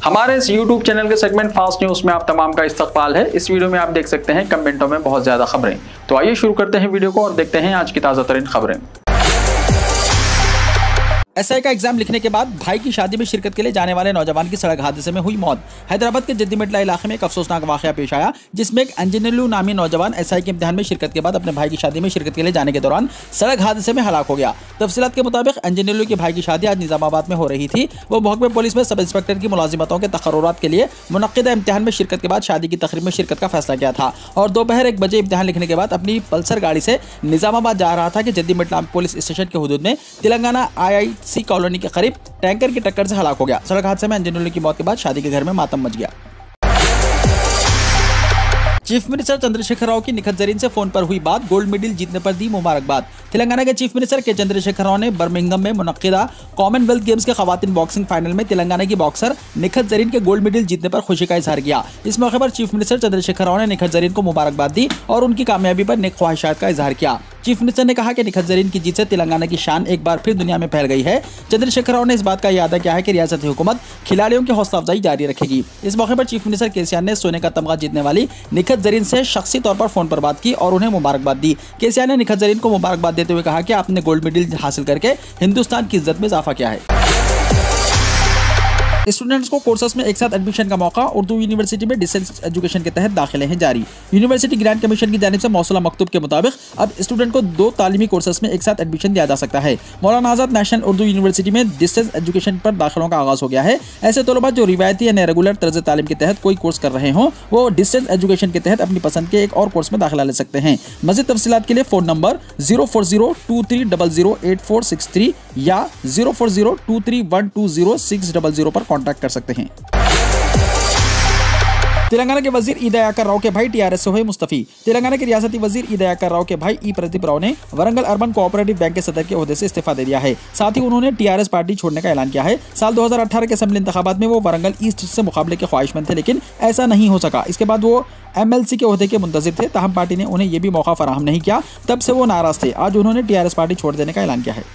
हमारे इस YouTube channel के सेगमेंट फास्ट न्यूज में आप तमाम का इस्तकबाल है। इस वीडियो में आप देख सकते हैं कमेंटों में बहुत ज्यादा खबरें। तो आइए शुरू करते हैं वीडियो को और देखते हैं आज की ताजा तरीन खबरें। एसआई का एग्जाम लिखने के बाद भाई की शादी में शिरकत के लिए जाने वाले नौजवान की सड़क हादसे में हुई मौत। हैदराबाद के जद्दीमेटला इलाके में एक अफसोसनाक वाकया पेश आया, जिसमें एक अंजनेलू नामी नौजवान एसआई के इम्तिहान में शिरकत के बाद अपने भाई की शादी में शिरकत के लिए जाने के दौरान सड़क हादसे में हलाक हो गया। तफसीलात के मुताबिक अंजनेलू के भाई की शादी आज निजामाबाद में हो रही थी। वो महकमे पुलिस में सब इंस्पेक्टर की मुलाजिमतों के तकर्रुरात के लिए मुनक्किदा इम्तिहान में शिरकत के बाद शादी की तकरीब में शिरकत का फैसला किया था और दोपहर 1 बजे इम्तिहान लिखने के बाद अपनी पल्सर गाड़ी से निजामाबाद जा रहा था कि जद्दीमेटला पुलिस स्टेशन के हुदूद में तेलंगाना IIC कॉलोनी के करीब टैंकर की टक्कर से हलाक हो गया। सड़क हादसे में अंजनेलू की मौत के बाद शादी के घर में मातम मच गया। चीफ मिनिस्टर चंद्रशेखर राव की निखत जरीन से फोन पर हुई बात, गोल्ड मेडल जीतने पर दी मुबारकबाद। तेलंगाना के चीफ मिनिस्टर के चंद्रशेखर राव ने बर्मिंघम में मुनक्किदा कॉमनवेल्थ गेम्स के खवातीन बॉक्सिंग फाइनल में तेलंगाना की बॉक्सर निखत जरीन के गोल्ड मेडल जीतने पर खुशी का इजहार किया। इस मौके पर चीफ मिनिस्टर चंद्रशेखर राव ने निखत जरीन को मुबारकबाद दी और उनकी कामयाबी पर नेक ख्वाहिशात का इजहार किया। चीफ मिनिस्टर ने कहा कि निखत जरीन की जीत से तेलंगाना की शान एक बार फिर दुनिया में फैल गई है। चंद्रशेखर राव ने इस बात का इरादा किया है कि रियासती हुकूमत खिलाड़ियों की हौसला अफजाई जारी रखेगी। इस मौके पर चीफ मिनिस्टर केसीआर ने सोने का तमगा जीतने वाली निखत जरीन से शख्सी तौर पर फोन पर बात की और उन्हें मुबारकबाद दी। केसीआर ने निखत जरीन को मुबारकबाद देते हुए कहा कि आपने गोल्ड मेडल हासिल करके हिंदुस्तान की इज्जत में इजाफा किया है। स्टूडेंट्स को कोर्सेस में एक साथ एडमिशन का मौका, उर्दू यूनिवर्सिटी में डिस्टेंस एजुकेशन के तहत दाखिले हैं जारी। यूनिवर्सिटी ग्रांट कमीशन की जानिब से मौसूला मकतूब के मुताबिक अब स्टूडेंट को 2 तालीमी कोर्सेस में एक साथ एडमिशन दिया जा सकता है। मौलाना आजाद नेशनल उर्दू यूनिवर्सिटी में डिस्टेंस एजुकेशन पर दाखिलों का आगाज हो गया है। ऐसे तलबा जो रिवायती या रेगुलर तर्ज तालीम के तहत कोई कोर्स कर रहे हों, वो डिस्टेंस एजुकेशन के तहत अपनी पसंद के एक और कोर्स में दाखिला ले सकते हैं। मज़ीद तफसीलात के लिए फ़ोन नंबर 04023008463 या 04023120600 पर कॉन्टैक्ट कर सकते हैं। तेलंगाना के वजीर ई दयाकर राव के भाई टीआरएस से हुए मुस्तफी। तेलंगाना के रियासती वजीर ई दयाकर राव के भाई ई प्रदीप राव ने वरंगल अर्बन कोऑपरेटिव बैंक के सदर के ओहदे से इस्तीफा दे दिया है। साथ ही उन्होंने टीआरएस पार्टी छोड़ने का ऐलान किया है। साल 2018 के असेंबली इंतखाबात में वो वरंगल ईस्ट से मुकाबले के ख्वाहिशमंद थे, लेकिन ऐसा नहीं हो सका। इसके बाद वो MLC के ओहदे के मुंतजिर थे, ताहम पार्टी ने उन्हें यह भी मौका फराहम नहीं किया। तब से वो नाराज थे। आज उन्होंने टीआरएस पार्टी छोड़ देने का ऐलान किया है।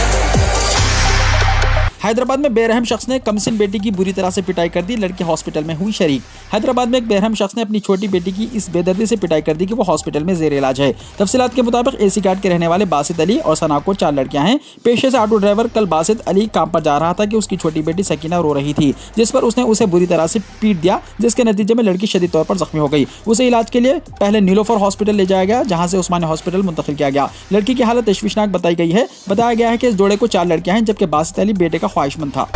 हैदराबाद में बेरहम शख्स ने कमसिन बेटी की बुरी तरह से पिटाई कर दी, लड़की हॉस्पिटल में हुई शरीक। हैदराबाद में एक बेरहम शख्स ने अपनी छोटी बेटी की इस बेदर्दी से पिटाई कर दी कि वो हॉस्पिटल में जेर इलाज है। तफसीलात के मुताबिक AC घाट के रहने वाले बासित अली और सना को 4 लड़कियां हैं। पेशे से ऑटो ड्राइवर कल बासित अली काम पर जा रहा था कि उसकी छोटी बेटी सकीना रो रही थी, जिस पर उसने उसे बुरी तरह से पीट दिया, जिसके नतीजे में लड़की शदीद तौर पर जख्मी हो गई। उसे इलाज के लिए पहले नीलोफर हॉस्पिटल ले जाया गया, जहां से उस्मानिया हॉस्पिटल मुंतकिल किया गया। लड़की की हालत तशवीशनाक बताई गई है। बताया गया है कि इस जोड़े को 4 लड़कियां हैं, जबकि बासित अली बेटे का ख्वाहिशमंद था।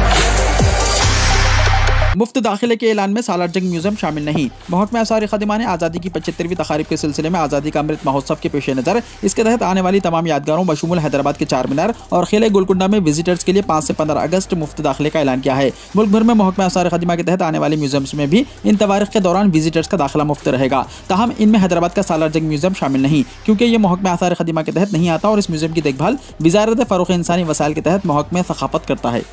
मुफ्त दाखिले के ऐलान में सालार जंग म्यूजियम शामिल नहीं। महकमा आसार खदीमा ने आज़ादी की 75वीं तकारीब के सिलसिले में आज़ादी का अमृत महोत्सव के पेश नज़र इसके तहत आने वाली तमाम यादगारों बशमूल हैदराबाद के 4 मीनार और खेले गोलकुंडा में विजिटर्स के लिए 5 से 15 अगस्त मुफ्त दाखिले का ऐलान किया है। मुल्क भर में महकमा आसार खदीमा के तहत आने वाले म्यूजियम्स में भी इन तवारीख के दौरान विजिटर्स का दाखिला मुफ्त रहेगा। ताहम इनमें हैदराबाद का सालार जंग म्यूजियम शामिल नहीं, क्योंकि ये महकमा आसार खदीमा के तहत नहीं आता और इस म्यूजियम की देखभाल वजारत फ़रोग़ इंसानी वसाइल के तहत महकमा सखाफ़त करता है।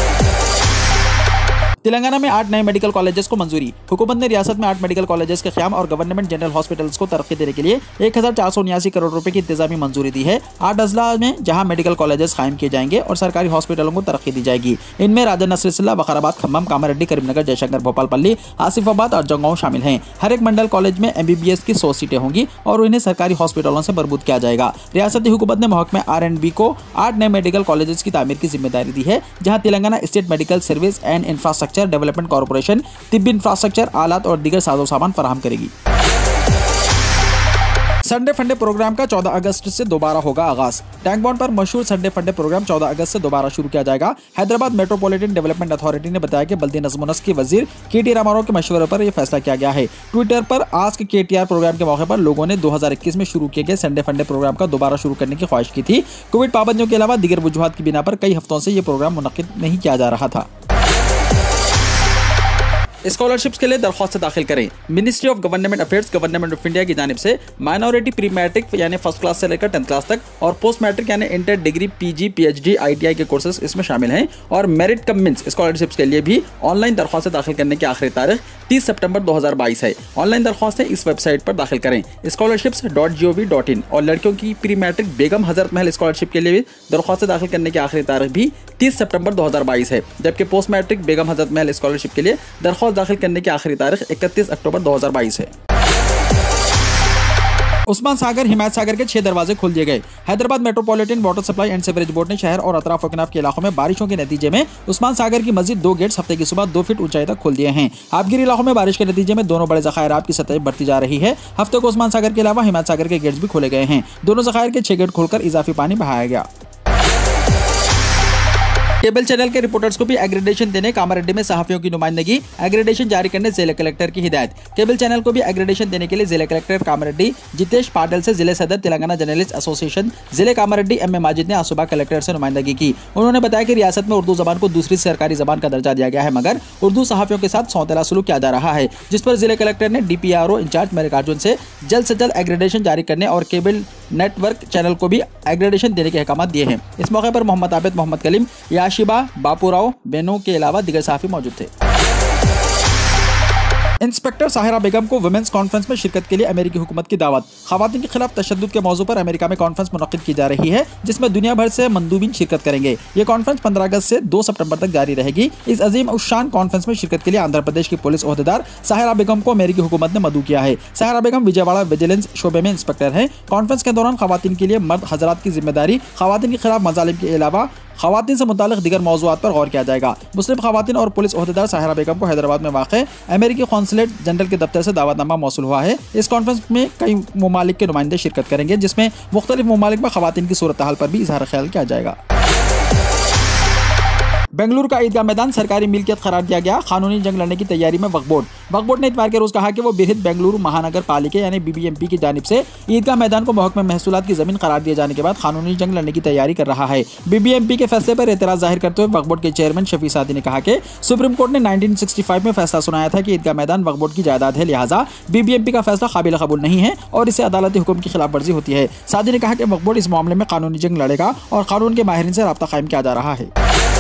तेलंगाना में 8 नए मेडिकल कॉलेजेस को मंजूरी। हुकूमत ने रियासत में 8 मेडिकल कॉलेजेस के क़याम और गवर्नमेंट जनरल हॉस्पिटल्स को तरक्की देने के लिए 1479 करोड़ रुपए की इंतजामी मंजूरी दी है। 8 अजला में जहां मेडिकल कॉलेजेस कायम किए जाएंगे और सरकारी हॉस्पिटलों को तरक्की दी जाएगी। इनमें राजा नसरुल्लाह, वकाराबाद, खम्मम, कामारेड्डी, करीमनगर, जयशंकर, भोपालपल्ली, आसिफाबाद और जंगांव शामिल हैं। हर एक मंडल कॉलेज में MBBS की 100 सीटें होंगी और इन्हें सरकारी हॉस्पिटलों से मरबूत किया जाएगा। रियासती हुकूमत ने महकमा R&B को 8 नए मेडिकल कॉलेजेस की तामीर की जिम्मेदारी दी है, जहाँ Telangana state medical service and infrastructure development corporation तिब्बी इंफ्रास्ट्रक्चर, आलात और दीगर साजो सामान फराहम करेगी। संडे फंडे प्रोग्राम का 14 अगस्त से दोबारा होगा आगाज। टैंक बॉन्ड पर मशहूर संडे फंडे प्रोग्राम 14 अगस्त से दोबारा शुरू किया जाएगा। हैदराबाद मेट्रोपॉलिटन डेवलपमेंट अथॉरिटी ने बताया कि बल्दी नज़्म व नस्क के वजीर KT रामाराव के मशवरे पर यह फैसला किया गया है। ट्विटर पर आस्क KTR प्रोग्राम के मौके पर लोगों ने 2021 में शुरू किए गए संडे फंडे प्रोग्राम का दोबारा शुरू करने की ख्वाहिश की थी। कोविड पाबंदियों के अलावा दीगर वजूहात की बिना पर कई हफ्तों से यह प्रोग्राम मुनक्किद नहीं किया जा रहा था। स्कॉलरशिप्स के लिए दरख्वास्त दाखिल करें। Ministry of government affairs government of India की जानिब से माइनॉरिटी प्री मैट्रिक यानी फर्स्ट क्लास से लेकर 10th क्लास तक और पोस्ट मैट्रिक यानी inter, degree, PG, PhD, ITI के कोर्सेज इसमें शामिल हैं। और मेरिट कम मींस स्कॉलरशिप्स के लिए भी ऑनलाइन दरख्वास्त दाखिल करने की आखिरी तारीख 30 सितंबर 2022 है। ऑनलाइन दरख्वास्तें इस वेबसाइट पर दाखिल करें scholarships.gov.in। और लड़कियों की pre matric Begum Hazrat Mahal scholarship के लिए दरख्वास्त दाखिल करने की आखिरी तारीख भी 30 सितंबर 2022 है, जबकि post matric Begum Hazrat Mahal scholarship के लिए दरख्वास्त दाखिल करने की आखिरी तारीख 31 अक्टूबर 2022 है। उस्मान सागर हिमायत सागर के 6 दरवाजे खोल दिए गए। Hyderabad metropolitan water supply and sewerage board ने शहर और अतराफ वकनाफ के इलाकों में बारिशों के नतीजे में उस्मान सागर की मस्जिद 2 गेट्स हफ्ते की सुबह 2 फीट ऊंचाई तक खोल दिए हैं। आबगिरी इलाकों में बारिश के नतीजे में दोनों बड़े ज़खायर आब की सतह बढ़ती जा रही है। हफ्ते को उस्मान सागर के अलावा हिमायत सागर के गेट्स भी खोले गए हैं। दोनों ज़खायर के 6 गेट खोलकर इजाफी पानी बहाया गया। केबल चैनल के रिपोर्टर्स को भी एग्रेडेशन देने कामारेड्डी में सहाफियों की नुमाइंदगी, एग्रेडेशन जारी करने जिला कलेक्टर की हिदायत। केबल चैनल को भी एग्रेडेशन देने के लिए जिला कलेक्टर कामारेड्डी जितेश पाटिल से जिले सदर तेलंगाना जर्नलिस्ट एसोसिएशन जिले कामारेड्डी एम ए माजिद ने आज सुबह कलेक्टर से नुमाइंदगी की। उन्होंने बताया कि रियासत में उर्दू जबान को दूसरी सरकारी जबान का दर्जा दिया गया है, मगर उर्दू सहाफियों के साथ सौतेला सलूक किया जा रहा है, जिस पर जिला कलेक्टर ने DPRO इंचार्ज मल्लिकार्जुन से जल्द एग्रेडेशन जारी करने और केबल नेटवर्क चैनल को भी एग्रेडेशन देने के अहकाम दिए हैं। इस मौके पर मोहम्मद आबिद, मोहम्मद कलीम, याशिबा, बापूराव, बेनू के अलावा दीगर सहाफी मौजूद थे। इंस्पेक्टर साहिरा बेगम को वुमेन्स कॉन्फ्रेंस में शिरकत के लिए अमेरिकी हुकूमत की दावत। खवातीन के खिलाफ तशद्दुद के मौजू पर अमेरिका में कॉन्फ्रेंस मुनक्किद की जा रही है, जिसमें दुनिया भर से मंदूबिन शिरकत करेंगे। ये कॉन्फ्रेंस 15 अगस्त से 2 सितंबर तक जारी रहेगी। इस अजीम उशान कॉन्फ्रेंस में शिरकत के लिए आंध्र प्रदेश की पुलिस ओहदेदार साहिरा बेगम को अमेरिकी हुकूमत ने मदऊ किया है। साहिरा बेगम विजयवाड़ा विजिलेंस शोबे में इंस्पेक्टर हैं। कॉन्फ्रेंस के दौरान खवातीन के लिए मर्द हजरात की जिम्मेदारी, खवातीन के खिलाफ मजालिम के अलावा खवातीन से मुताल्लिक़ दीगर मौज़ूआत पर गौर किया जाएगा। मुस्लिम खवातीन और पुलिस ओहदेदार साहिरा बेगम को हैदराबाद में वाक़ अमेरिकी कौंसलेट जनरल के दफ्तर से दावतनामा मौसूल हुआ है। इस कॉन्फ्रेंस में कई ममालिक के नुमाइंदे शिरकत करेंगे, जिसमें मुख्तलिफ ममालिक में खवातीन की सूरत हाल पर भी इजहार ख्याल किया जाएगा। बेंगलुरु का ईदगाह मैदान सरकारी मिल्कियत करार दिया गया। कानूनी जंग लड़ने की तैयारी में वक्फ बोर्ड ने इतवार के रोज कहा कि वो बिरहित बेंगलुरु महानगर पालिका यानी BBMP की जानिब से ईदगाह मैदान को महकमे महसूलात की जमीन करार दिए जाने के बाद कानूनी जंग लड़ने की तैयारी कर रहा है। BBMP के फैसले पर एतराज जाहिर करते हुए वक्फ बोर्ड के चेयरमैन शफी सादी ने कहा कि सुप्रीम कोर्ट ने 1965 में फैसला सुनाया था कि ईदगाह मैदान वक्फ बोर्ड की जायदाद है, लिहाजा BBMP का फैसला काबिल कबूल नहीं है और इससे अदालती हुक्म की खिलाफ वर्जी होती है। सादी ने कहा कि वक्फ बोर्ड इस मामले में कानूनी जंग लड़ेगा और कानून के माहिरीन से राब्ता कायम किया जा रहा है।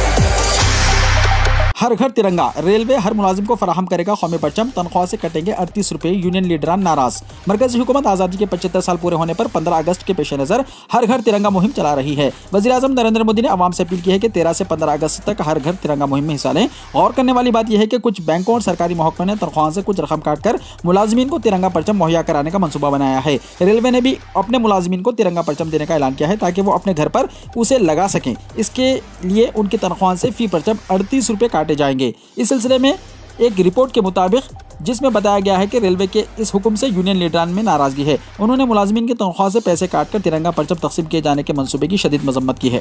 हर घर तिरंगा, रेलवे हर मुलाजिम को फराहम करेगा कौमी परचम, तनख्वाह से कटेंगे 38 रुपये, यूनियन लीडरान नाराज। मरकजी हुकूमत आज़ादी के 75 साल पूरे होने पर 15 अगस्त के पेश नज़र हर घर तिरंगा मुहिम चला रही है। वज़ीर-ए-आज़म नरेंद्र मोदी ने आवाम से अपील की है कि 13 से 15 अगस्त तक हर घर तिरंगा मुहिम में हिस्सा लें। गौर करने वाली बात यह है कि कुछ बैंकों और सरकारी महकमों ने तनख्वाह से कुछ रकम काटकर मुलाजमीन को तिरंगा परचम मुहैया कराने का मनसूबा बनाया है। रेलवे ने भी अपने मुलाजमीन को तिरंगा परचम देने का ऐलान किया है ताकि वो अपने घर पर उसे लगा सकें। इसके लिए उनकी तनख्वाह से फी परचम 38 रुपये काटे जाएंगे। इस सिलसिले में एक रिपोर्ट के मुताबिक जिसमें बताया गया है कि रेलवे के इस हुक्म से यूनियन लीडरान में नाराजगी है। उन्होंने मुलाजमीन की तनख्वाह से पैसे काटकर तिरंगा परचम तकसीम किए जाने के मंसूबे की शदीद मजम्मत की है।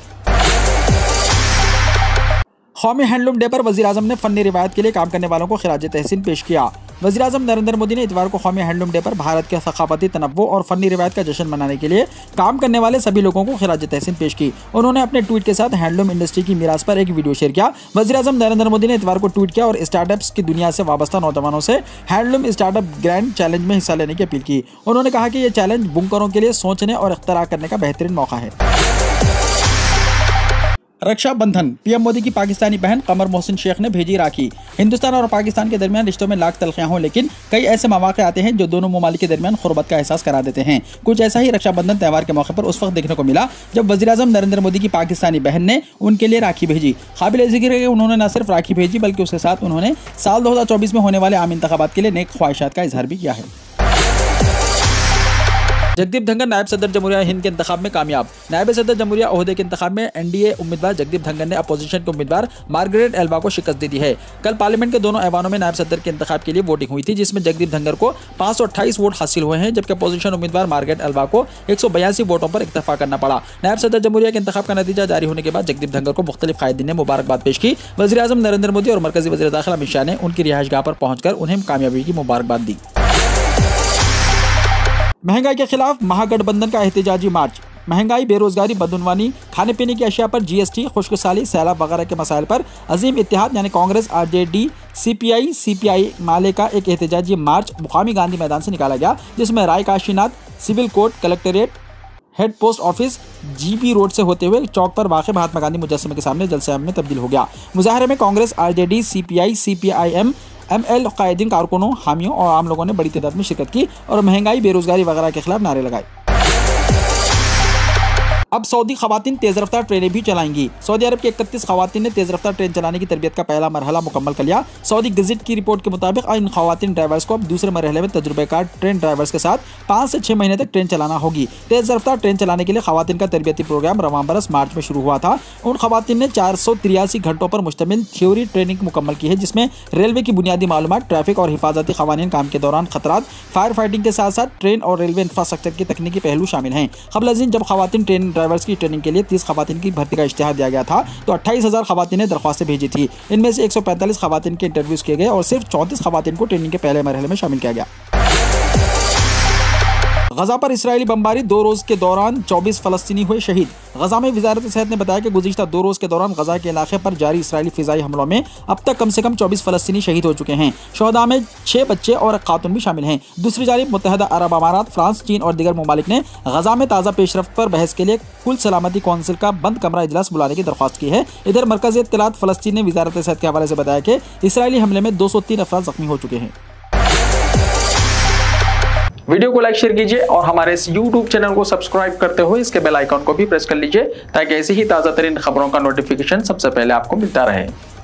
कौमी हैंडलूम डे पर वज़ीर-ए-आज़म ने फ़न्नी रिवायत के लिए काम करने वालों को खिराज तहसीन पेश किया। वज़ीर-ए-आज़म नरेंद्र मोदी ने इतवार को कौमी हैंडलूम डे पर भारत के सकाफती तनव्वु और फ़न्नी रिवायत का जश्न मनाने के लिए काम करने वाले सभी लोगों को खिराज तहसीन पेश की। उन्होंने अपने ट्वीट के साथ हैंडलूम इंडस्ट्री की मीरास पर एक वीडियो शेयर किया। वज़ीर-ए-आज़म नरेंद्र मोदी ने इतवार को ट्वीट किया और स्टार्टअप्स की दुनिया से वाबस्ता नौजवानों से हैंडलूम स्टार्टअप ग्रैंड चैलेंज में हिस्सा लेने की अपील की। उन्होंने कहा कि यह चैलेंज बुनकरों के लिए सोचने और इख्तरा करने का बेहतरीन मौका है। रक्षाबंधन, पीएम मोदी की पाकिस्तानी बहन कमर मोहसिन शेख ने भेजी राखी। हिंदुस्तान और पाकिस्तान के दरमियान रिश्तों में लाख तलखियां हों, लेकिन कई ऐसे मौके आते हैं जो दोनों ममालिक के दरमियान खुरबत का एहसास करा देते हैं। कुछ ऐसा ही रक्षाबंधन त्यौहार के मौके पर उस वक्त देखने को मिला जब वज़ीर-ए-आज़म नरेंद्र मोदी की पाकिस्तानी बहन ने उनके लिए राखी भेजी। काबिल ज़िक्र है कि उन्होंने न सिर्फ राखी भेजी बल्कि उसके साथ उन्होंने साल 2024 में होने वाले आम इंतखाबात के लिए नेक ख्वाहिशात का इजहार भी किया है। जगदीप धंगर नायब सदर जमहूरिया हिंद के इंतखाब में कामयाब। नायब सदर जमहूरिया ओहदे के इंतखाब में एनडीए उम्मीदवार जगदीप धंगर ने अपोजिशन के उम्मीदवार मार्गरेट एल्वा को शिकस्त दे दी है। कल पार्लियामेंट के दोनों ऐवानों में नायब सदर के इंतखाब के लिए वोटिंग हुई थी, जिसमें जगदीप धंगर को 528 वोट हासिल हुए हैं, जबकि अपोजिशन उम्मीदवार मार्गरेट एल्वा को 182 वोटों पर इक्तफा करना पड़ा। नायब सदर जमहूरिया के इंतखाब का नतीजा जारी होने के बाद जगदीप धंगर को मुख्तलिफ कायदीन ने मुबारकबाद पेश की। वज़ीर-ए-आज़म नरेंद्र मोदी और मरकजी वज़ीर दाखिला अमित शाह ने उनकी रिहाइशगाह पर पहुंचकर उन्हें कामयाबी की मुबारकबाद दी। महंगाई के खिलाफ महागठबंधन का एहतजाजी मार्च। महंगाई, बेरोजगारी, बदउनवानी, खाने पीने की अशिया पर GST, खुशकसाली, सैलाब वगैरह के मसाइल पर अजीम इत्तेहाद यानी कांग्रेस, RJD, CPI माले का एक एहतजाजी मार्च मुकामी गांधी मैदान से निकाला गया, जिसमें Rai Kashinath, civil court, collectorate, head post office, GP road से होते हुए चौक पर वाक़ महात्मा गांधी मुजस्समे के सामने जलसे में तब्दील हो गया। मुजाहरे में Congress, RJD, CPI, CPIM, ML कायदीन, कारकुनों, हामियों और आम लोगों ने बड़ी तादाद में शिरकत की और महंगाई, बेरोजगारी वगैरह के खिलाफ नारे लगाए। अब सऊदी खवातीन तेज रफ्तार ट्रेनें भी चलाएंगी। सऊदी अरब की 31 खवातीन ने तेज रफ्तार ट्रेन चलाने की तरबियत का पहला मरहला मुकम्मल कर लिया। सऊदी गज़ेट की रिपोर्ट के मुताबिक इन खवातीन ड्राइवर्स को अब दूसरे मरहले में तजुर्बेकार ट्रेन ड्राइवर्स के साथ 5 से 6 महीने तक ट्रेन चलाना होगी। तेज रफ्तार ट्रेन चलाने के लिए खवातीन का तरबियती प्रोग्राम रवां बरस मार्च में शुरू हुआ था। उन खवातीन ने 483 घंटों पर मुश्तमिल थ्योरी ट्रेनिंग मुकम्मल की है, जिसमें रेलवे की बुनियादी मालूमात, ट्रैफिक और हिफाजती क़वानीन, काम के दौरान खतरात, फायर फाइटिंग के साथ साथ ट्रेन और रेलवे इंफ्रास्ट्रक्चर के तकनीकी पहलू शामिल हैं। क़ब्ल अज़ जब खवातीन ट्रेन ड्राइवर्स की ट्रेनिंग के लिए 30 खवातीन की भर्ती का इश्तिहार दिया गया था तो 28,000 खवातीन ने दरख्वास्तें भेजी थी। इनमें से 145 खवातीन के इंटरव्यूज किए गए और सिर्फ 34 खवातीन को ट्रेनिंग के पहले मरहले में शामिल किया गया। गजा पर इसराइली बमबारी, 2 रोज़ के दौरान 24 फ़लस्तीनी हुए शहीद। गजा में वज़ारत सेहत ने बताया कि गुज़िश्ता 2 रोज़ के दौरान गजा के इलाके पर जारी इसराइली फ़िज़ाई हमलों में अब तक कम से कम 24 फ़लस्तीनी शहीद हो चुके हैं। शोहदा में 6 बच्चे और एक खातून भी शामिल हैं। दूसरी जानिब मुत्तहिदा अरब अमारात, फ्रांस, चीन और दीगर ममालिक ने गजा में ताज़ा पेशरफ्त पर बहस के लिए कुल सलामती कौंसिल का बंद कमरा इजलास बुलाने की दरख्वास्त की है। इधर मरकज़ी इत्तलात फ़लस्तीन ने वज़ारत सेहत के हवाले से बताया कि इसराइली हमले में 203 अफराद ज़ख्मी हो चुके हैं। वीडियो को लाइक शेयर कीजिए और हमारे इस YouTube चैनल को सब्सक्राइब करते हुए इसके बेल आइकॉन को भी प्रेस कर लीजिए ताकि ऐसी ही ताज़ा तरीन खबरों का नोटिफिकेशन सबसे पहले आपको मिलता रहे।